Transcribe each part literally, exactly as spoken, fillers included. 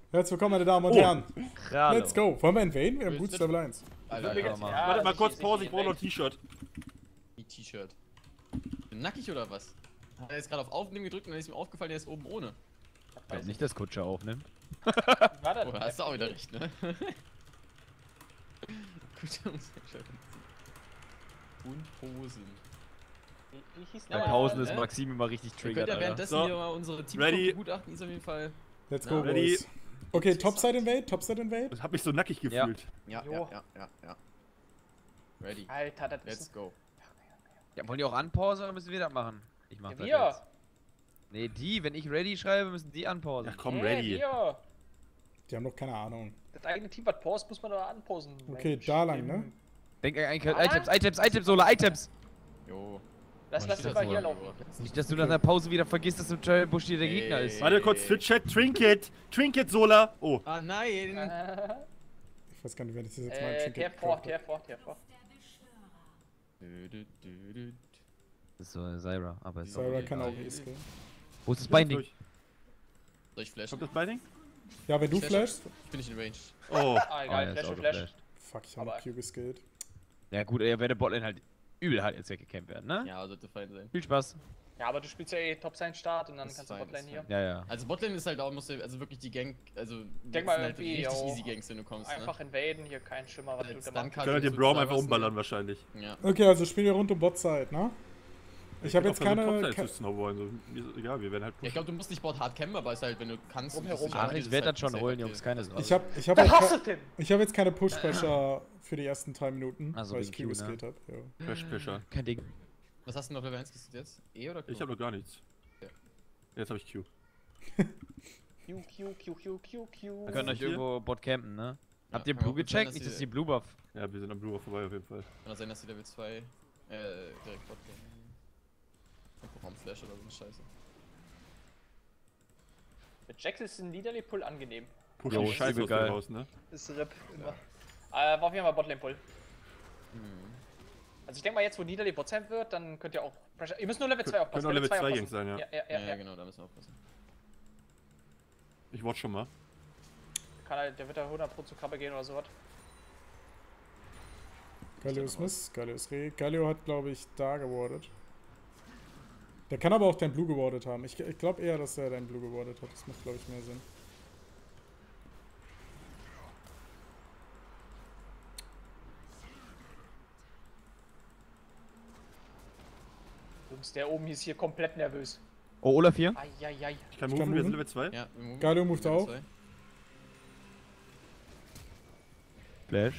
Herzlich willkommen, meine Damen und Oh. Herren. Hallo. Let's go. Wollen wir invaden? Wir haben gutes Level eins. Alter, Ja, Alter, ja, Warte mal ich- kurz ich- Pause, ich- ich brauche noch ein T-Shirt. Wie T-Shirt. Nackig oder was? Hat er jetzt gerade auf Aufnehmen gedrückt und dann ist ihm aufgefallen, der ist oben ohne. Ich glaube nicht, dass Kutscher aufnimmt. Warte, Oh, hast du auch wieder recht, ne? Gut, der muss ja schon. Und Posen. Wie, wie hieß Bei der? Pausen äh, ist Maxim immer richtig Wir können triggert, ja Alter. währenddessen So, hier mal unsere Team Ready. begutachten, ist auf jeden Fall. Let's Ja. go, Ready. boys. Okay, Topside Invade, Topside Invade. das hab mich so nackig gefühlt. Ja, Jo. ja, ja, ja, ja. Ready. Alter, das Let's ist... go. Ja, wollen die auch anpausen oder müssen wir das machen? Ich mach Ja, das wir! jetzt. Nee, die, wenn ich ready schreibe, müssen die anpausen. Ja, komm, Nee, ready. wir! Die haben noch keine Ahnung. Das eigene Team, was paust, muss man doch anposen. Okay, Mensch. da lang, ne? Denk eigentlich, Ah. Items, Items, Items, Sola, Items! Jo. Lass, Man lass steht das mal da hier so. laufen. Nicht, dass du nach einer Pause wieder vergisst, dass im Busch hier der Gegner ist. Warte kurz, Twitch-Chat, Trinket, Trinket, Sola. Oh, Ah, nein! Äh, Ich weiß gar nicht, wer das jetzt mal äh, Trinket der vor, gekauft der hat. vor, der vor. Dü, dü, dü, dü. Das ist so äh, Syra, aber ist Syra auch kann auch egal. E-Skill. Wo ist das Binding? durch. Soll ich flashen? Kommt das Binding? Ja, wenn du Ich flash. flashst. Bin ich in Range. Oh, Ah, Ah, egal, ja, ist Flash auch und Flash. geflasht. Fuck, ich habe Aber- Q geskillt. Ja gut, er werde Botlane halt übel halt jetzt weggecampt werden, ne? Ja, sollte fein sein. Viel Spaß. Ja, aber du spielst ja eh Top sein Start und dann Ist kannst du fein, Botlane ist hier. fein. Ja, ja. Also Botlane ist halt auch, musst du, also wirklich die Gang, also Denk das mal sind halt irgendwie, richtig yo, easy Gangs, wenn du kommst, Einfach invaden, hier kein Schimmer, was ne? du Als da dann machst. kann können wir den Braum einfach umballern wahrscheinlich. Ja. Okay, also spielen wir rund um Bot-Side, ne? Ich habe jetzt keine... Topside ke- zu snowballen, so. Mir ist egal, wir werden halt Ja, ich glaube, du musst nicht Bot hard campen, aber es ist halt, wenn du kannst. Rumherum. bist du Ach, sicher, ich ist werde halt das schon safe holen, okay. Jungs, keine Sorge. Ich habe ich hab Was auch hast ke- du denn? ich hab jetzt keine Push-Pressure für die ersten drei Minuten, Also weil ich wegen Q Q, ne? geskillt habe. Ja. Crash Pressure. Kein Ding. Was hast du noch Level eins gesehen jetzt? E oder Q? Ich habe noch gar nichts. Ja. Jetzt habe ich Q. Q, Q, Q, Q, Q, Q. Wir können euch hier? irgendwo Bot campen, ne? Ja, Habt ihr kann Blue auch gut sein, gecheckt? dass Nicht, die- dass die Blue Buff. Ja, wir sind am Blue vorbei auf jeden Fall. Kann auch sein, dass die Level zwei äh, direkt Bot gehen. Raumflash oder so eine Scheiße. Mit Jax ist ein Niederley Pull angenehm. Push Jo, die ist Scheiße übel aus dem geil. raus, ne? Ist R I P immer. Äh, war auf jeden Fall Botlane Pull. Hm. Also ich denke mal jetzt, wo Niederley Bot sein wird, dann könnt ihr auch Pressure... Ihr müsst nur Level zwei aufpassen. Können auch Level zwei aufpassen. Gangs sein, ja. Ja, ja, Ja, ja, ja, ja. genau, da müssen wir aufpassen. Ich watch schon mal. Kann halt, der wird da hundert Pro zu Krabbe gehen oder sowas. Galio Miss, Galio Re. Galio hat, glaube ich, da gewardet. Der kann aber auch dein Blue gewardet haben. Ich, ich glaube eher, dass er dein Blue gewardet hat. Das macht, glaube ich, mehr Sinn. Jungs, der oben ist hier komplett nervös. Oh, Olaf hier. Eieiei. Ich kann Ich moven, kann wir sind moven. Level zwei. Ja, wir moven. Galio moved Level auch. zwei. Flash.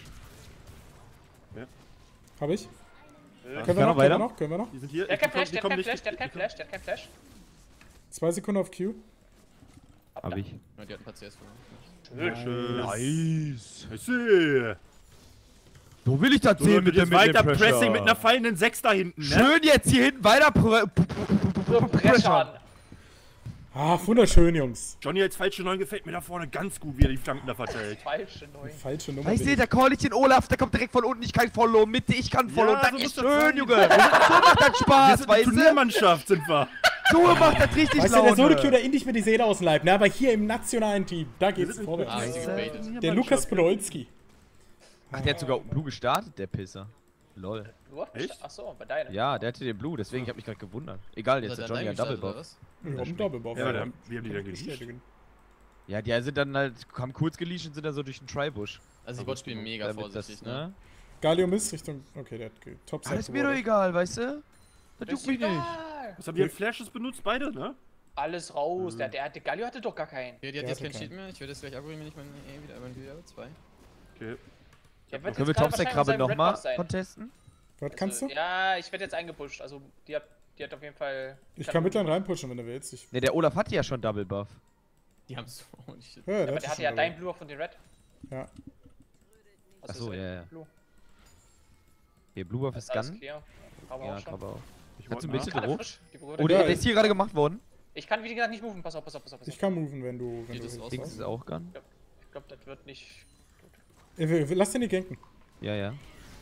Habe ich? Äh, Können wir kann noch, noch können weiter? wir noch, können wir noch? Die sind hier. Der hat die kein kommen- Flash, die der hat kommen kein nicht- Flash, der hat die kein kommen- Flash, der hat kein Flash. Zwei Sekunden auf Q. Hab ich. Ja, die hatten P C S für Schön. Nice. Schön. So will ich das So, sehen mit mit dem weiter mit dem Pressing mit einer Pressure. fallenden Sechs da hinten, ne? Schön jetzt hier hinten weiter pr p- So Pressure. Ah, wunderschön, Jungs. Johnny als falsche Neun gefällt mir da vorne ganz gut, wie er die Flanken da verteilt. Falsche Neun. Falsche Nummer. Weißt bin du, da call ich den Olaf, der kommt direkt von unten, ich kann Follow, Mitte, ich kann Follow, Ja, das so ist muss das schön, sein. Junge. So macht das Wir Spaß, sind eine weißt du? Turniermannschaft, sind wir. So macht das richtig Weißt du, der Solo Q, Laune. der indisch mit die Seele aus dem Leib, ne? Aber hier im nationalen Team, da geht's sind vorwärts. Ah, eine ist gebaitet. Der Lukas Podolski. Ach, der hat sogar Blue gestartet, der Pisser. Lol. Nur? Echt? Achso, bei deinen. Ja, der hatte den Blue, deswegen hab ich mich gerade gewundert. Egal, jetzt Hat der er Johnny allein hat Double gestartet, oder Buff. was? Ja, ein Doppelbuff. Ja, aber dann- wie haben die dann geleasht? Ja, die sind dann halt, haben kurz geleasht und sind dann so durch den Tri-Bush. Also die Bots spielen mega Damit vorsichtig, das, ne? Galio Miss Richtung. Okay, der hat Top Ah, ist mir doch egal, weißt du? Das juckt mich nicht. egal. Was haben die an Flashes benutzt? Beide, ne? Alles raus. Der, der, der Galio hatte doch gar keinen. Okay, die hat Der jetzt hatte keinen keinen. Cheat mehr. Ich werde jetzt gleich aggregieren, wenn ich mein E wieder mein Level zwei. Okay. Der wird Können wir jetzt gerade Topside wahrscheinlich Krabbe auf seinem Red nochmal Buff sein. contesten? Was kannst du? Also, ja, ich werde jetzt eingepusht. Also, die hat, die hat auf jeden Fall. Ich kann Midline reinpushen, wenn du willst. Ich, Ne, der Olaf hatte ja schon Double Buff. Die haben so holy shit. ja, Ja, aber hat der hatte schon ja dabei. dein Blue auch von den Red. Ja. Was Achso, ist ja, ja. Blue? Hier, Blue Buff ist Alles Gun. clear. Aber Ja, auch schon. Krabbe auch. Ich Kannst du wollte ein bisschen nach. Gerade hoch? frisch. Die Brüder. Oh, der, Ja, der ist hier gerade gemacht worden. Ich kann, wie gesagt, nicht moven. Pass auf, pass auf, pass auf. Pass auf. Ich kann moven, wenn du. Wenn Geht du das raus? willst. Dings ist auch Gun. Ich glaube, das wird nicht. Ey, wir- wir- Lass den nicht ganken. Ja, ja.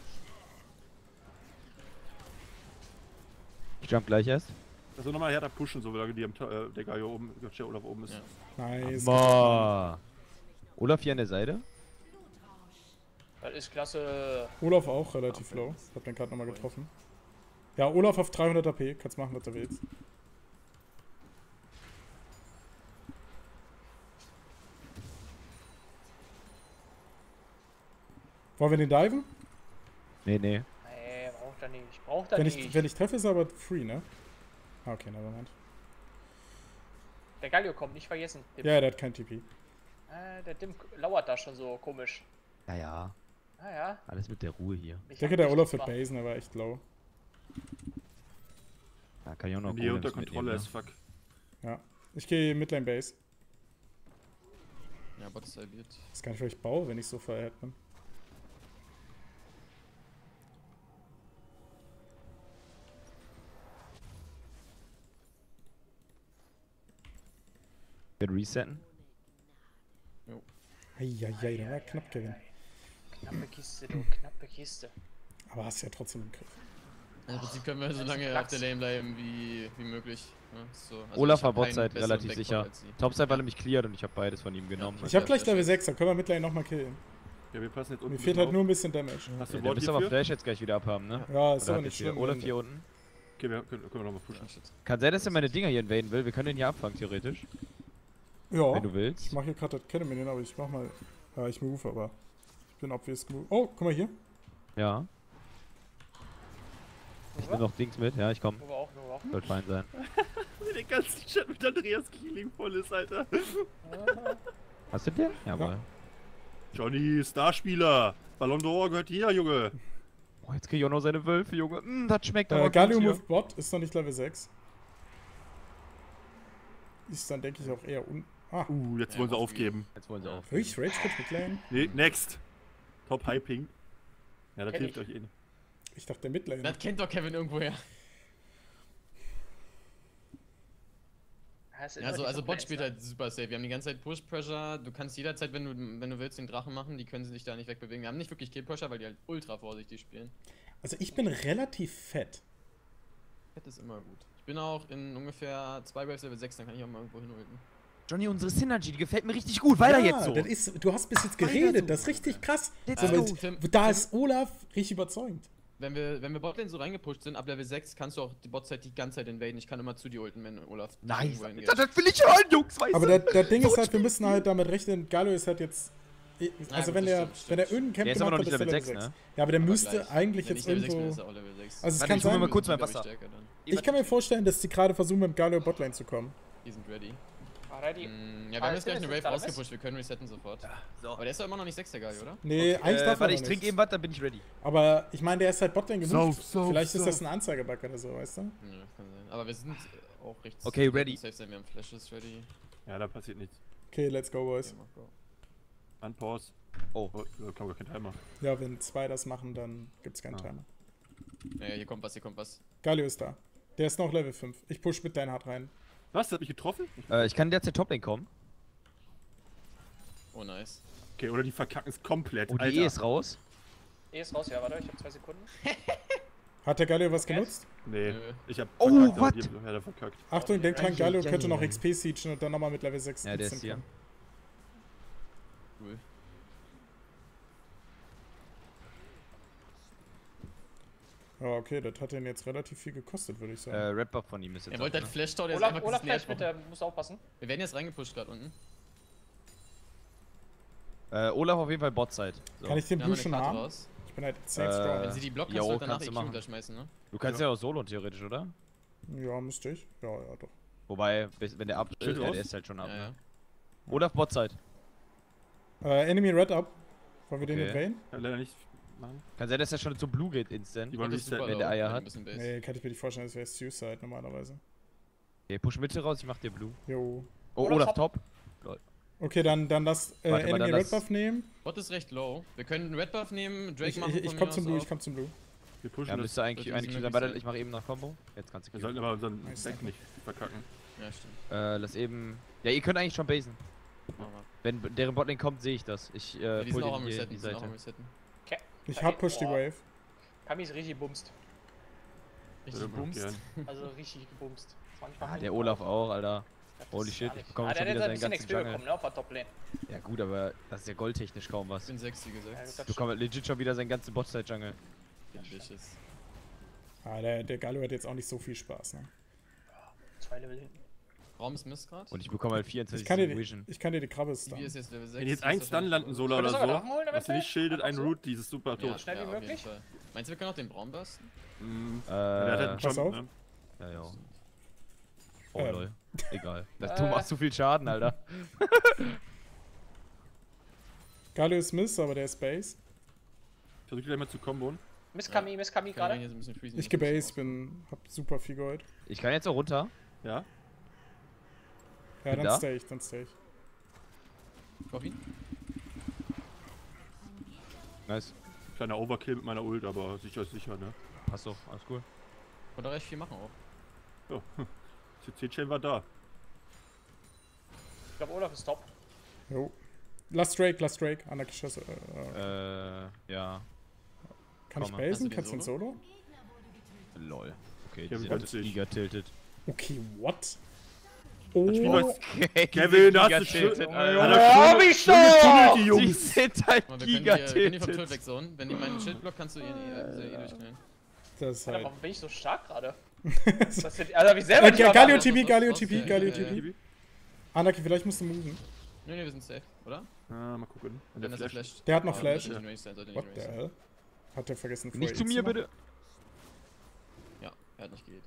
Ich jump gleich erst. Also nochmal härter pushen, so wie die am, Ta- äh, der Guy hier oben, der Olaf oben ist. Ja. Nice. Ma. Olaf hier an der Seite? Das ist klasse. Olaf auch relativ low. Hab den gerade nochmal getroffen. Ja, Olaf auf dreihundert A P. Kannst machen, was du willst. Wollen wir den diven? Nee, nee. Nee, braucht er nicht. Braucht er Wenn nicht. ich, wenn ich treffe, ist er aber free, ne? Ah, okay, nevermind. Der Galio kommt, nicht vergessen. Dim. Ja, der hat kein T P. Äh, der Dim lauert da schon so komisch. Ja, ja. Ah ja. Alles mit der Ruhe hier. Ich denke, der Olaf wird basen, der war echt low. Da kann ich auch noch Wenn die Golems unter Kontrolle mitnehmen, ist, fuck. Ja. Ich gehe Midlane Base. Ja, Bot ist salviert. Das kann ich vielleicht bauen, wenn ich so verhält bin. ne? Wir resetten. Eieiei, der war knapp Kevin. Knappe Kiste, du, knappe Kiste. Aber hast ja trotzdem im Griff. Im Prinzip können wir so lange auf der Lane bleiben wie, wie möglich. Ja, so. Also Olaf ich war hab keinen Botside besseren relativ Backcourt sicher. als sie. Topside, weil er mich cleared und ich habe beides von ihm genommen. Ich hab gleich Level sechs, da können wir Midlane nochmal killen. Ja, wir passen jetzt unten Mir fehlt halt auf. nur ein bisschen Damage. Hast Ja, du der Wort müsste aber hierfür? Flash jetzt gleich wieder abhaben, ne? Ja, ist Oder aber hat nicht jetzt hier schlimm. Olaf wenn- hier unten. Okay, wir können, können wir nochmal pushen. Ah, shit. Kann sein, dass er meine Dinger hier invaden will. Wir können den hier abfangen, theoretisch. Ja, Wenn du willst. ich mach hier gerade das Cannon, aber ich mach mal. Ja, ich move, aber. Ich bin obvious genug. Oh, guck mal hier. Ja. Ich nehme noch Dings mit. Ja, ich komm. Wo wir auch, wo wir auch. Sollte fein sein. Den ganzen Chat mit Andreas Keeling voll ist, Alter. Hast du den? Jawohl. Johnny, Starspieler. Ballon d'Or gehört hier, Junge. Oh, jetzt krieg ich auch noch seine Wölfe, Junge. Mm, das schmeckt aber Äh, gut Galio hier. Move Bot ist noch nicht Level sechs. Ist dann, denke ich, auch eher un. Ah, Uh, jetzt Ja, wollen sie aufgeben. aufgeben. Jetzt wollen sie auf. wirklich? Rage Quit mit Lane? Nee, next. Top High Ping. Ja, das Kenn hilft ich. euch eh nicht. Ich dachte, der Midlane. Das kennt doch Kevin irgendwoher. Ja, es ist Ja, also, immer die also Bot Top-Lanes, spielt ne? halt super safe. Wir haben die ganze Zeit Push Pressure. Du kannst jederzeit, wenn du, wenn du willst, den Drachen machen. Die können sich da nicht wegbewegen. Wir haben nicht wirklich Kill Pressure, weil die halt ultra vorsichtig spielen. Also, ich bin relativ fett. Fett ist immer gut. Ich bin auch in ungefähr zwei Waves Level sechs, dann kann ich auch mal irgendwo hinulten. Johnny, unsere Synergy, die gefällt mir richtig gut. Weiter ja, jetzt so. Das ist, du hast bis jetzt Weiter geredet, so. das ist richtig krass. Let's So, go. weil- Tim, da Tim, ist Olaf richtig überzeugend. Wenn wir, wenn wir Botlane so reingepusht sind, ab Level sechs kannst du auch die Botzeit die ganze Zeit invaden. Ich kann immer zu dir ulten, wenn Olaf Nice. irgendwo hingeht. Das, das will ich hören, Jungs, weißt Aber du? der, der Ding So ist halt, wir spielen müssen halt damit rechnen, Galio ist halt jetzt. Also gut, wenn das der, stimmt, wenn er stimmt. irgendeinen Camp Der ist aber gemacht noch hat, nicht ist er Level Level sechs, sechs. ne? Ja, aber der Aber müsste gleich. eigentlich Wenn jetzt ich Level sechs bin, irgendwo. ist er auch Level sechs. Also es Warte, kann ich hol mir sein, mal kurz mein Sind, glaub ich, Wasser. stärker dann. ich kann mir vorstellen, dass die gerade versuchen, mit dem Galio Botlane zu kommen. Die sind ready. Ah, ready. Mm, ja, wir Ah, haben ist jetzt gleich der eine jetzt Wave da, was? ausgepusht, wir können resetten sofort. So. Aber der ist doch immer noch nicht sechs, der Guy, oder? Nee, eigentlich Äh, darf er warte, noch ich trinke nicht. eben was, dann bin ich ready. Aber ich meine, der ist halt Botlane gemoved. Sauf, sauf, Vielleicht ist sauf. das ein Anzeigebug oder so, weißt du? Ja, das kann sein. Aber wir sind äh, auch recht Okay, ready. safe sein, wir haben Flashes ready. Ja, da passiert nichts. Okay, let's go, boys. Okay, mach go. Unpause. Oh. Oh, da kam gar kein Timer. Ja, wenn zwei das machen, dann gibt's keinen Ah. Timer. Ja, ja, hier kommt was, hier kommt was. Galio ist da. Der ist noch Level fünf. Ich push mit dein Hard rein. Was? Das hat mich getroffen? Äh, ich kann derzeit Toplane kommen. Oh, nice. Okay, oder die verkacken es komplett. Oh, die Alter. E ist raus. E ist raus, ja, warte, ich hab zwei Sekunden. Hat der Galio was Okay. genutzt? Nee, Nö. ich hab Oh, verkackt, aber what? die hat er verkackt. Achtung, denk dran, Ei, Galio ei, könnte ei, noch ei. X P siegen und dann nochmal mit Level sechs Ja, der ist Instant hier. kommen. Cool. Ja, okay, das hat ihn jetzt relativ viel gekostet, würde ich Äh, sagen. Red Buff von ihm ist jetzt Er wollte auch, halt ne? Flash Tower, der ist Olaf, einfach Olaf gesnappt gleich mit, worden. der muss aufpassen. Wir werden jetzt reingepusht gerade unten. Äh, Olaf auf jeden Fall Botside. So. Kann ich den Wir haben Blue eine schon Karte haben? raus. Ich bin halt safe Äh, strong. Wenn sie die blockt, jo, kannst du halt danach kannst du E Q machen. runterschmeißen, ne? Du kannst ja. auch solo theoretisch, oder? Ja, müsste ich. Ja, ja, doch. Wobei, bis- wenn der ab Schild äh, raus? der ist halt schon ab. Ja, Ne? ja. Olaf Botside. Äh, Enemy Red up. Wollen wir den Okay. invaden? Ja, leider nicht machen. Kann sein, dass er schon zum Blue geht instant. Die wollen Das ist resetten, super wenn der low, Eier ein hat. bisschen Base. Nee, kann ich mir nicht vorstellen, das wäre Suicide normalerweise. Okay, push Mitte raus, ich mach dir Blue. Jo. Oh, Olaf Olaf top. top. Okay, dann, dann lass äh, Warte mal, Enemy dann Red lass- Buff nehmen. Bot ist recht low. Wir können einen Red Buff nehmen, Drake Ich, machen ich, ich von komm mir zum aus Blue, auch. ich komm zum Blue. Wir pushen Ja, das. müsste eigentlich, Wird eigentlich müssen sein. möglich Warte, sein. ich mach eben noch Combo. Jetzt kannst du Wir killen. sollten aber unseren Nice. Deck nicht verkacken. Ja, stimmt. Äh, lass eben. Ja, ihr könnt eigentlich schon basen. Machen wir. Wenn deren Botlane kommt, sehe ich das. Ich äh, Ja, die pull sind auch den am hier Resetten, in die die sind auch Seite. am Resetten. Okay. Ich hab push die Boah. Wave. Kami ist richtig bumst. Richtig Würde man bumst. gern. Also richtig gebumst. zwanzig Ah, Minuten der Olaf auch, Alter. Holy shit, ich bekomme Ah, schon der wieder hat ein seinen bisschen ganzen X P Jungle. bekommen, ne, auf der Top-Lane. Ja gut, aber das ist ja goldtechnisch kaum was. Ich bin sechs, wie Ja, gesagt. das Ich stimmt. bekomme legit schon wieder seinen ganzen Botside-Jungle. Delicious. Ah, der, der Galio hat jetzt auch nicht so viel Spaß, ne? Zwei Level hinten. Raum ist Mist gerade. Und ich bekomme halt Ich vierundzwanzig kann dir, die- Vision. ich kann dir die Krabbe Wie stunnen. ist jetzt Level sechs? Wenn jetzt ist eins das dann schon- landen soll oder Könntest du sogar so, Drachen holen, was du eventuell? nicht schildet, ein Einfach so? Root, dieses super Ja, tot. schnell wie ja, auf jeden möglich. Fall. Meinst du, wir können auch den Braum bursten? Mhm. Äh, Der hat halt einen pass Jump, auf. ne? ja, ja. Oh Ähm. lol. Egal. Das, Äh. du machst zu viel Schaden, Alter. Galio ist Miss, aber der ist Base. Versuch gleich mal zu kombonen. Miss Kami, Miss Kami Kann gerade. ich hier so ein bisschen freezen. Ich gebase, bin, hab super viel Gold. Ich kann jetzt auch runter. Ja? Ja, Bin dann da? stay ich, dann stay ich. Coffee? Nice. Kleiner Overkill mit meiner Ult, aber sicher ist sicher, ne? Passt doch, alles cool. Konnte recht viel machen auch. Ja. C C-Chain war da. Ich glaube, Olaf ist top. Jo. Lass Drake, lass Drake. Anak Schüsse. Äh, Äh, ja. kann ich komm, basen? hast du den Kannst du den Solo? Lol. Okay, Ja, die sind ganz alles sich. Giga tilted. Okay, what? Spiel Oh, was- Okay, Kevin, die da sind hast du Giga schön- tilted, Ja, Alter. da Oh, schön- wie schön getunnelt, die Die Jungs. sind halt Mal, wir können Giga die, äh, können die vom Turret tilted. wegzonen. Wenn die meinen Schild blockt, kannst du ihn eh, eh durchknallen. das ist Alter, halt. warum bin ich so stark gerade? Das sind- Also hab ich selber Äh, nicht Ga- mal Galio erwartet. T P, Galio raus, T P, ja, Galio ja, T ja. P. Kiwi? Anaki, vielleicht musst du moven. Nö, nö, wir sind safe, oder? Ah, mal gucken. Und Der dann ist er Flash. flasht. Der hat noch Aber Flash. sollte nicht range sein, sollte nicht What range the sein. hell? Hat der vergessen vorher Nicht zu ihn mir, machen? bitte. Ja, er hat nicht geht.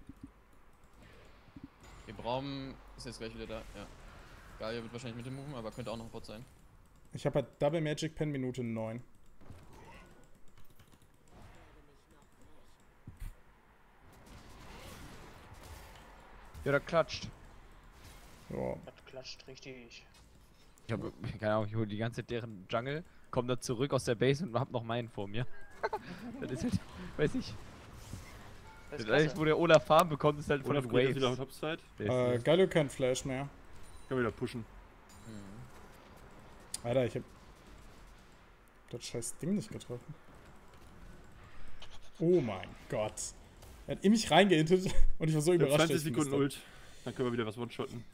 Der Braum ist jetzt gleich wieder da, ja. Galio wird wahrscheinlich mit dem Moven, aber könnte auch noch ein Bot sein. Ich habe halt Double Magic Pen Minute neun. Ja, da klatscht. Ja. Das klatscht richtig. Ich hab, keine Ahnung, ich hole die ganze Zeit deren Jungle, komm da zurück aus der Base und hab noch meinen vor mir. Das ist halt, weiß ich. Das Das ist ist eigentlich, klasse. wo der Olaf Farm bekommt, ist halt von Olaf den geht jetzt wieder auf Waves. Topside. Der Äh, ist- Galio kein Flash mehr. Kann wieder pushen. Mhm. Alter, ich hab das scheiß Ding nicht getroffen. Oh mein Gott. Er hat in mich reingeintet und ich war so Wir haben überrascht. zwanzig dass ich Sekunden gemisst Ult. Dann können wir wieder was one-shotten.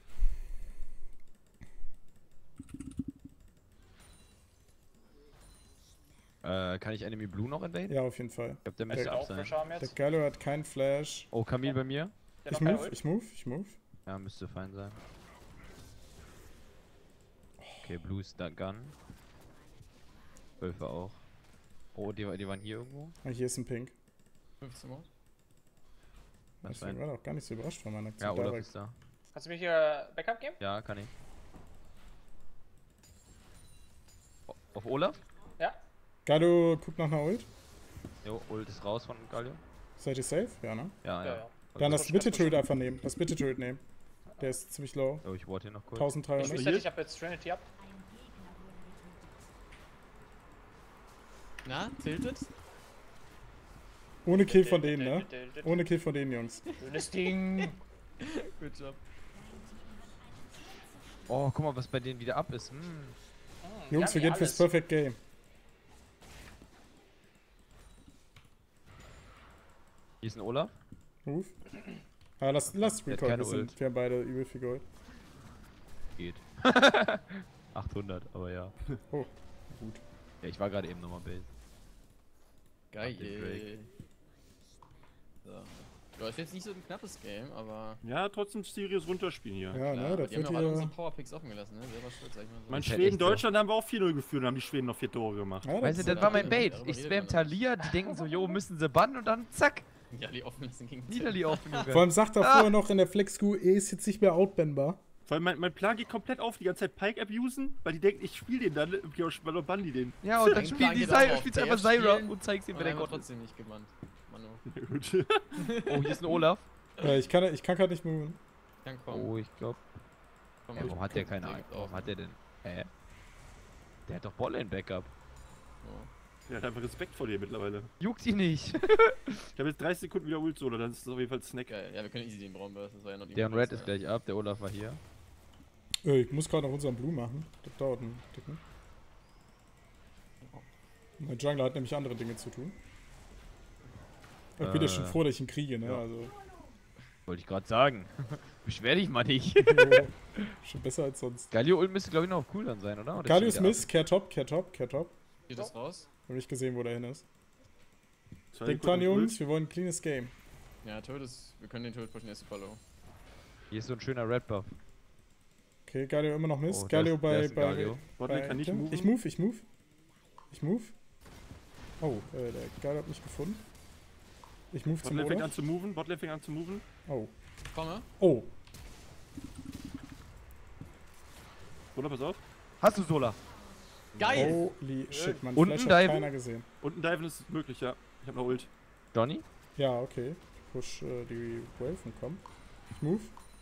Äh, kann ich Enemy Blue noch invaden? hab. Ja, auf jeden Fall. Ich glaub, der Der müsste auch ab sein. Pressure haben Der jetzt. Galio hat kein Flash. Oh, Camille bei mir? Der Ich noch keine move, Ult. ich move, ich move. Ja, müsste fein sein. Okay, Blue ist da Gun. Wölfe auch. Oh, die, die waren hier irgendwo? Ah, hier ist ein Pink. fünfzehn Mal. Das Ich fein. war doch gar nicht so überrascht von meiner Ja, Aktion. Olaf ist da. Kannst du mir hier Backup geben? Ja, kann ich. O- Auf Olaf? Ja. Galio guckt nach einer Ult. Jo, Ult ist raus von Galio. Seid ihr safe? Ja, ne? Ja, Ja, ja. ja. Dann das das ist bitte gut. Turret einfach nehmen. Das bitte Turret nehmen. Der ist ziemlich low. Oh, ich warte hier noch kurz. Ich dreizehnhundert. reset, ich hab jetzt Trinity ab. Na, tilted? Ohne Kill von denen, ne? Ohne Kill von denen, Jungs. Schönes Ding. Good job. Oh, guck mal, was bei denen wieder ab ist. Hm. Jungs, wir gehen fürs Perfect Game. Hier ist ein Olaf. Move. Ah, lass, lass Der hat Recall. keine Wir, sind, Ult. wir haben beide übel viel Gold. Geht. achthundert, aber ja. Oh, gut. Ja, ich war gerade eben nochmal Base. Geil. den Drake. So. Ja, ist jetzt nicht so ein knappes Game, aber. Ja, trotzdem serious runterspielen hier. Ja, Klar, ne, aber das die haben wird ja auch alle unsere hier... Powerpicks offen gelassen, ne? Selber schuld, sag ich mal so. Mein Ist halt Schweden, echt so. Deutschland haben wir auch vier null geführt und haben die Schweden noch vier Tore gemacht. Ja, Weißt du, ist- das war mein darüber Bait. redet Ich man spam nicht. Talia, die denken so, jo, müssen sie bannen und dann zack, Ja, die offen lassen gegen Niederli offen, Junge. Vor allem sagt er Ah. vorher noch in der Flex-Q, eh ist jetzt nicht mehr outbanbar. Vor allem mein, mein Plan geht komplett auf, die ganze Zeit Pike abusen, weil die denken, ich spiele den dann, okay, und bann die den. Ja, und dann Mein spielt Plan die geht auch Zyra, auf spielt der einfach Zyra spielen und zeigst ihm, Und wer der einfach Gott ist. trotzdem nicht gebannt. Manu. Gut. Oh, hier ist ein Olaf. Äh, ich kann, ich kann gerade nicht moven. Kann kommen. Oh, ich glaube. Komm, Ja, warum hat der keine Direkt Ahnung? auf. Warum hat der denn? Hä? Der hat doch Botlane-Backup. So. Der hat einfach Respekt vor dir mittlerweile. Juckt ihn nicht. Ich habe jetzt dreißig Sekunden wieder Ult Solo, dann ist es auf jeden Fall Snack. Geil. Ja, wir können easy den Braum bursten, das war ja noch die Der und Red Chance, ist gleich ab, der Olaf war hier. Äh, ich muss gerade noch unseren Blue machen. Das dauert einen Ticken. Mein Jungler hat nämlich andere Dinge zu tun. Ich bin ja schon Äh, froh, dass ich ihn kriege, ne? ja. Also, Wollte ich gerade sagen. Beschwer dich mal nicht. Jo, schon besser als sonst. Galio Ult müsste glaube ich noch auf Cooldown sein, oder? oder Galio steht der Smith, Care Top, Care Top, Care Top. Geht das raus? Hab nicht gesehen, wo der hin ist. Zwei Denkt Sekunden dran, Ult. Jungs, wir wollen ein cleanes Game. Ja, Turret ist. Wir können den Turret pushen, er ist super low. ab? Hier ist so ein schöner Red Buff. Okay, Galio immer noch Mist. Oh, Galio da ist- da bei, ist ein bei, Galio. Botlane bei kann nicht Tim. moven. Ich move, ich move. Ich move. Oh, äh, der Galio hat mich gefunden. Ich move zum Botlane fängt an Olaf. zu moven. Botlane fängt an zu moven. Oh. Komme. Oh. Oder pass auf. Hast du Sola? Geil! Holy shit, man. Unten Flash hat diven? keiner gesehen. Unten diven ist möglich, ja. Ich hab noch Ult. Johnny? Ja, okay. Ich push äh, die Wave und komm. Ich move.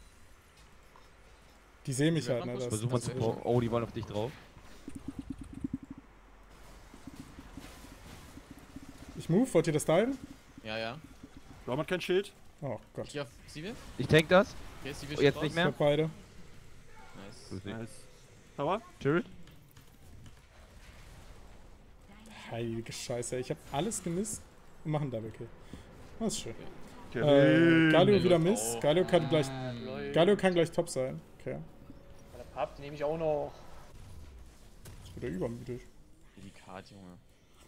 Die sehen mich Die halt, werden ne? pushen. Das, Versuch mal das zu ist brauchen. Oh, die wollen auf dich drauf. Ich move, wollt ihr das diven? Ja, ja. Warum hat kein Schild? Oh Gott. Ich geh auf Sivir. Ich tank das. Okay, Sivir Oh, jetzt steht nicht raus. mehr. Ich hab beide. Nice. Nice. Power? Turret? Heilige Scheiße, ich hab alles gemisst und machen Double Kill. Das ist schön. Okay. Äh, Galio der wieder läuft Miss. auch. Galio kann gleich. Ah, lol. Galio kann gleich top sein. Okay. Der Pub nehme ich auch noch. Ist wieder übermütig. Die Card, Junge.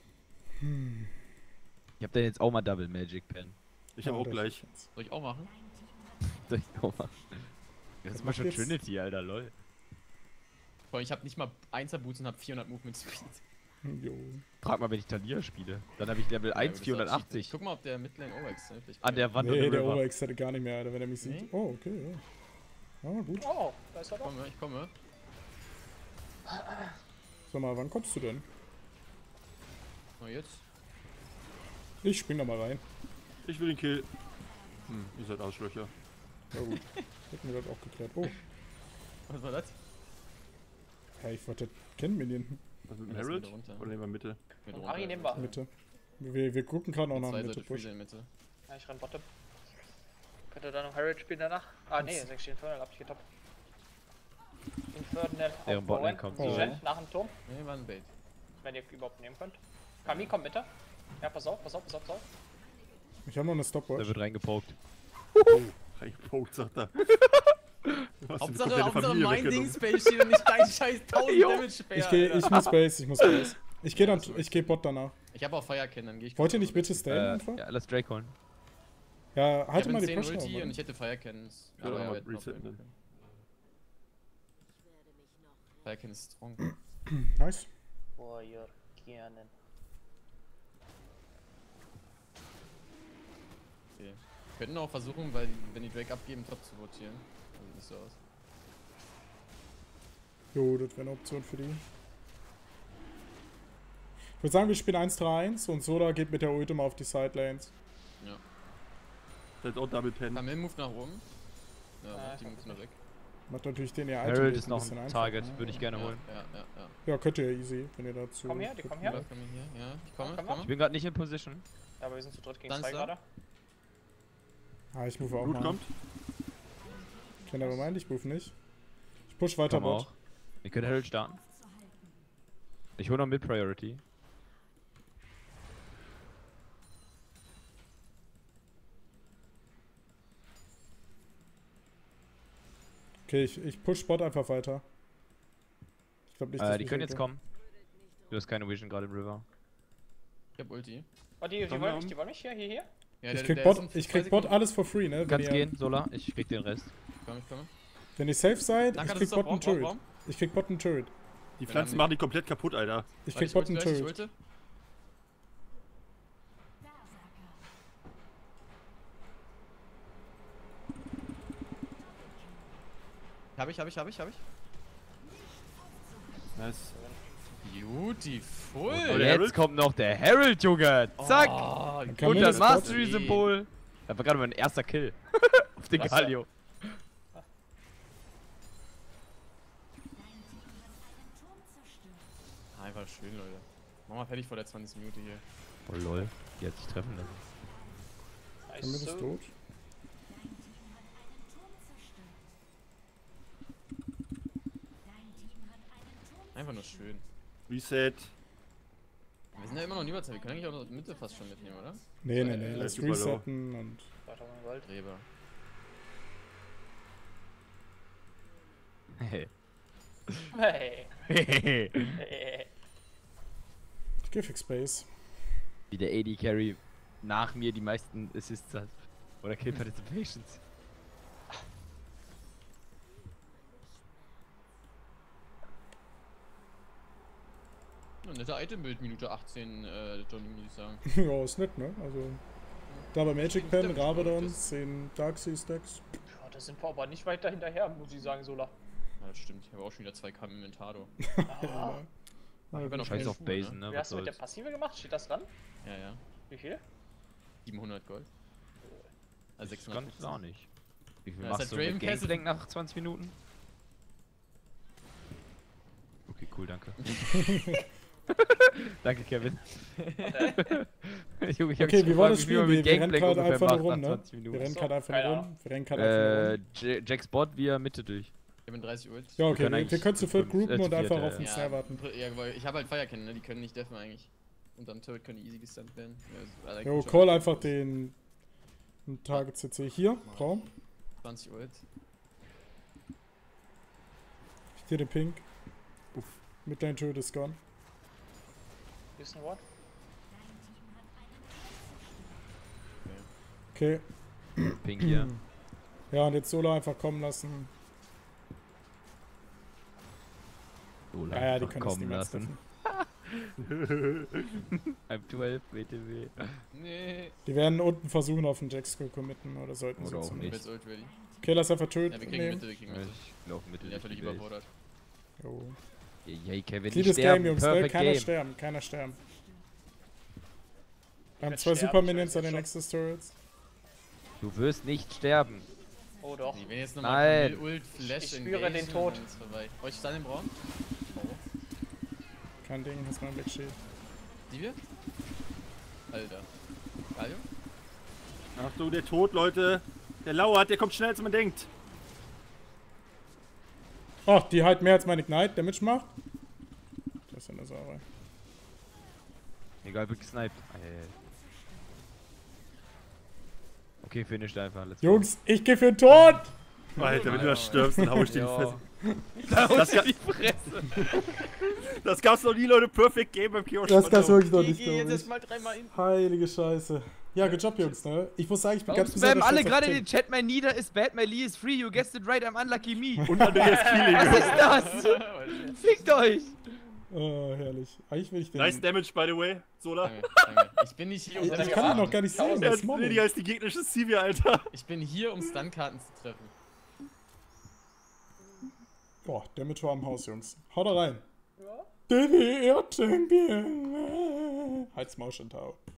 Ich hab dann jetzt auch mal Double Magic Pen. Ich hab Ja, auch das- gleich. Soll ich auch machen? Soll ich auch mal? Das ist mal schon jetzt- Trinity, Alter, lol. Vor allem, ich hab nicht mal Einser Boots und hab vierhundert Movement Speed. Jo. Frag mal, wenn ich Talia spiele. Dann habe ich Level Ja, eins aber das vierhundertachtzig. ist auch cheaten. Guck mal, ob der Midlane Overx ne? Vielleicht An der Wand und Nee, im der River. Oberx hätte gar nicht mehr, Alter, wenn er mich sieht. Nee? Oh, okay, ja. Ah, gut. Oh, da ist er Ich doch. komme, ich komme. Sag mal, wann kommst du denn? Na jetzt. Ich spring da mal rein. Ich will den Kill. Hm, ihr seid Arschlöcher. Ja gut. Hätten wir das auch geklärt. Oh, Was war das? hey, ich wollte kennen Minion. Was mit dem Lass Harald? wieder runter. Oder nehmen wir Mitte? Mit Und runter. Ari nehmen wir. Mitte. Wir, wir gucken gerade auch noch Zwei Mitte sollte Push. Freezer in Mitte. Ja, ich renn Bottom. Könnt ihr da noch Harriet spielen danach? Ah, nee, sechs Infernal hab ich getoppt. Infernal Deren Botlane aufbauen. kommt. Sie Oh. rennt nach dem Turm, Nee, war ein Bait. wenn ihr überhaupt nehmen könnt. Kami, komm bitte. Ja, pass auf, pass auf, pass auf, pass auf. Ich habe noch eine Da Stopwatch. wird reingepokt. Reingepokt, sagt er. Du hast Hauptsache, eine komplette Hauptsache Familie mein weggenommen. Ding-Space steht und nicht dein scheiß tausend Jo. Damage Spare. Ich gehe, ich muss Base, ich muss Base. Ich gehe dann, ich gehe Bot danach. Ich hab auch Firekin, dann geh ich. Wollt ihr nicht bitte Äh, stayen einfach? ja, lass Drake holen. Ja, Ich halte hab mal in die zehn Pressure. Ulti und aber- ich hätte Firekins. Ja, aber wir hätten resetten auch dann. können. Firekin ist strong. Nice. Warrior, gerne. Okay. Wir könnten auch versuchen, weil wenn die Drake abgeben, top zu votieren. Also sieht nicht so aus. Jo, das wäre eine Option für die. Ich würde sagen, wir spielen eins drei eins und Soda geht mit der Ult immer auf die Sidelanes. Ja. Das ist auch Double Pen. Kamil move nach oben. Ja, Ah, die ich moves nach weg. Macht natürlich den ihr Harold Item ist ein noch bisschen ein einfacher, Target, ne? würde ich gerne Ja, holen. ja, ja, ja. Ja, könnt ihr easy, wenn ihr dazu. Komm her, die kommen her. Ja, komm hier. Ja, ich komme, Komm ich mal. komme. Ich bin gerade nicht in Position. Ja, aber wir sind zu dritt gegen Dann zwei ist er. gerade. Ah, ich move auch Gut mal. kommt. Kennt aber meint, ich move nicht. Ich push weiter Komm Bot. auch. Wir können Harold starten. Ich hole noch mit Priority. Okay, ich, ich push Bot einfach weiter. Ich glaube nicht, dass Äh, die wir können so- jetzt kommen. Du hast keine Vision gerade im River. Ich hab Ulti. Oh, die, die Komm, wollen komm. mich, die wollen mich hier, hier, hier. Ja, Ich der- krieg der Bot, ist in ich zwei krieg Bot Sekunden. alles for free, ne? Du kannst wenn ihr, gehen, Sola. Ich krieg den Rest. Ich komme, ich komme. Wenn ihr safe seid, Danke, ich das krieg ist Bot doch einen Baum, Turret. Baum. Ich krieg Bot einen Turret. Die Ja, Pflanzen dann- machen die komplett kaputt, Alter. Ich Warte, krieg ich Bot ulte einen gleich, ich Turret. ulte. Hab ich, hab ich, hab ich, hab ich. Nice. Beautiful. Und Und der Harold? jetzt kommt noch der Harold, Junge. Zack. Oh, Dann kann Und man das das Bot- Mastery-Symbol. Das war gerade mein erster Kill. Auf den Was? Galio. Einfach schön, Leute. Mach mal fertig vor der zwanzigsten Minute hier. Oh lol. Die hat sich treffen lassen. Damit Nice. ist tot. Einfach nur schön. Reset. Wir sind ja immer noch niemals, wir können eigentlich auch noch Mitte fast schon mitnehmen, oder? Nee, nee, Äh, nee, lass super low. resetten und. zweitausend Gold. Reber. Hey. Hey. Wie Hey. Ich geh fix Base. der A D Carry nach mir die meisten Assists hat. Oder Kill Participations. Ja, netter Item-Bild, Minute achtzehn, äh, Johnny, muss ich sagen. Ja, ist nett, ne? Also. Da bei Magic Pen, Stimmt, Rabadon, das- zehn Darkseid Stacks. Ja, da sind wir aber nicht weiter hinterher, muss ich sagen, Sola. Ja, das stimmt. Ich habe auch schon wieder zwei K im Inventado. Ah. Ja, hab ja noch Scheiß keine auf Schuhe, Basen, ne? ne? Wie Was hast du mit der soll's. Passive gemacht? Steht das dran? Ja, ja. Wie viel? siebenhundert Gold. Also Das kannst sechshundertfünfzig. du auch nicht. Wie viel Ja, ist machst du halt mit Draven Castle. Gangplank nach zwanzig Minuten? Okay, cool, danke. Danke, Kevin. Junge, ich hab Okay, mich wie war gefragt, das wie Spiel? man Wir, mit wir rennen Gangplank gerade ungefähr einfach nur macht rum, nach ne? zwanzig Wir Minuten. rennen So, gerade einfach keine nur Ahnung. rum. Wir rennen gerade einfach nur Äh, rum. J- Jack's Bot via Mitte durch. Ich bin dreißig Ult. Ja, okay, können wir, eigentlich wir können zu viert fünf- groupen äh, zu und einfach viert, auf ja. den Snare warten. Ja, weil ich habe halt Firecannon, ne? Die können nicht deffen eigentlich. Und am Turret können die easy gestunt werden. Ja, also Jo, schon call einfach den, den Target C C hier, Raum. zwanzig Ult. Ich dir den Pink. Mit deinem Turret ist gone. Bisschen Wort? Okay. Pink hier. Ja, und jetzt Solo einfach kommen lassen. Lola Ja, ja, die einfach können das kommen niemals lassen. treffen. I'm zwölf, B T W. Nee. Die werden unten versuchen, auf den Jack-Skill committen, oder sollten Oder sie auch zumindest. nicht. Jetzt Ult ready. Okay, lass einfach Turret Ja, wir kriegen nehmen. Mitte, wir kriegen Mitte. Ich lauf Mitte Bin ja durch völlig die Base. überfordert. Jo. Yay, Kevin, Clean die das Game, sterben. Jungs, ne? Perfect Keiner Game. sterben, keiner sterben. Wir haben werd zwei sterben, Super ich Minions weiß an den jetzt Nexus Turrets. Du wirst nicht sterben. Oh doch. Die werden jetzt Nein. nochmal Ult, Flash, Ich spüre engagen den Tod. und dann ist vorbei. Euch Stun im Braun? Oh. Kein Ding, hast mal ein Black Shield. Die wird? Alter. Galio? Achtung, der Tod, Leute. Der lauert, der kommt schneller als man denkt. Ach, die halt mehr als mein Ignite Damage macht. Das ist eine Sauerei. Egal, wird gesniped. Ei, ei, ei. Okay, finish einfach. Let's go. Jungs, ich geh für den Tod! Alter, wenn du das stirbst, dann hau ich dir die Fresse. Da Das, ga die Fresse. das gab's noch nie, Leute. Perfect Game beim Kiosk. Das kannst du wirklich noch nicht, Geh jetzt glaube ich. erstmal dreimal in. Heilige Scheiße. Ja, good job, Jungs, ne? Ich muss sagen, ich bin Warum ganz spammen alle stolz auf gerade in Tim. den Chat, mein Nieder ist bad, my Lee is free, you guessed it right, I'm unlucky me. Und Andreas Keeling. Was ist das? Fickt euch! Oh, herrlich. Eigentlich will ich den... Nice Damage, by the way, Sola. Danke, danke. Ich bin nicht hier, um ich, das ich kann ihn noch gar nicht sehen, Tausend. das Er ist ist Mobbing. weniger als die gegnerische Sivir, Alter. Ich bin hier, um Stun-Karten zu treffen. Boah, Damage war am Haus, Jungs. Haut da rein. Ja. D W R Champion. Halt's Maul, Shintao.